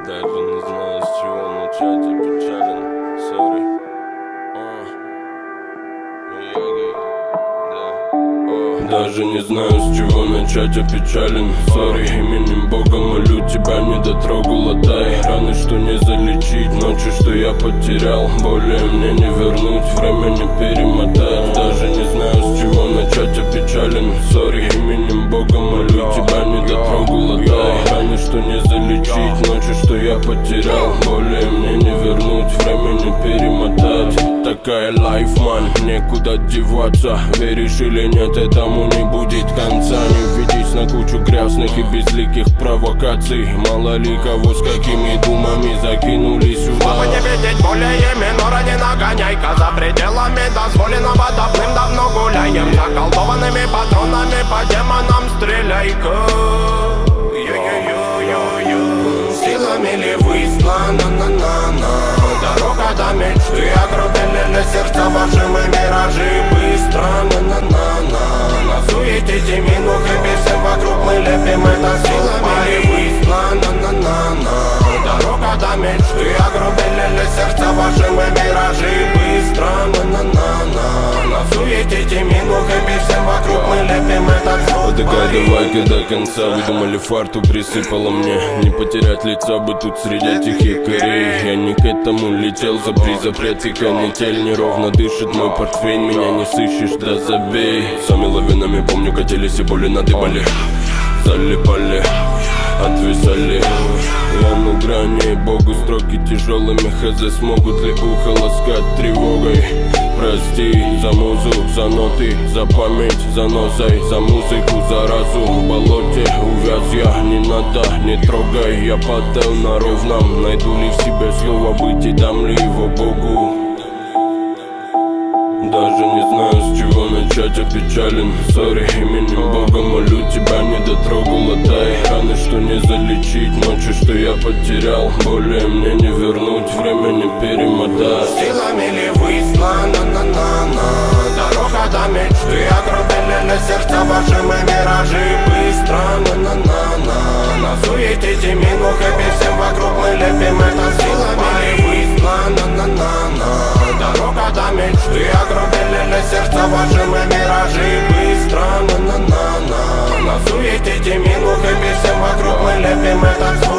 Даже не знаю, с чего начать, я печален, сори. Даже не знаю, с чего начать, я печален, сори. Именем Бога молю, тебя не дотрогала, дай раны, что не залечить, ночи, что я потерял, более мне не вернуть, время не перемотать. Даже не знаю, с чего начать, я печален, сори. Именем Бога молю, тебя не дотрогала, дай раны, что не залечить, ночи, что я потерял, более мне не вернуть, время не перемотать. Такая life, man, некуда деваться, веришь или нет, этому не будет конца. Не ведись на кучу грязных и безликих провокаций. Мало ли кого с какими думами закинули сюда. Чтобы не видеть более минора, не нагоняй-ка. За пределами дозволенного давным-давно гуляем. Заколдованными патронами по демонам стреляй-ка. Силами ли выслана, на-на-на. Дорога до мечты, окрутили сердца ваши мы миражи. Быстро, на-на-на-на. На суете минут и всем вокруг мы лепим это силами ли выслана, на-на-на. Дорога до мечты, окрутили сердца ваши мы миражи. Быстро, на-на-на-на. На суете минут и всем вокруг мы лепим это звук. Такая давайка до конца, выдумали фарту, присыпала мне. Не потерять лица бы тут среди этих якорей. Я не к этому летел, запрет и канитель. Неровно дышит мой портфель, меня не сыщешь, да забей. Сами лавинами, помню, катились и боли надыбали. Залипали, отвисали. Я на грани, Богу строки тяжелыми. Хз, смогут ли ухо ласкать тревогой? Прости за музу, за ноты, за память, за носой, за музыку, за разум. В болоте увяз я, не надо, не трогай. Я падаю на ровном, найду ли в себе слово быть и дам ли его Богу? Даже не знаю, с чего начать, я печален, сори. Именем Бога молю, тебя не дотрогала, дай раны, что не залечить, ночи, что я потерял, более мне не вернуть, время не перемотать. Силами ли выслана, на-на-на. Дорога до мечты, окрутили сердца ваши мы миражи. Быстро, на-на-на-на. На суете минут и всем вокруг мы лепим это силами ли выслана, на-на-на. Дорога до мечты, окрутили сердца ваши мы миражи. Быстро, на-на-на-на. На суете минут и всем вокруг мы лепим этот звук.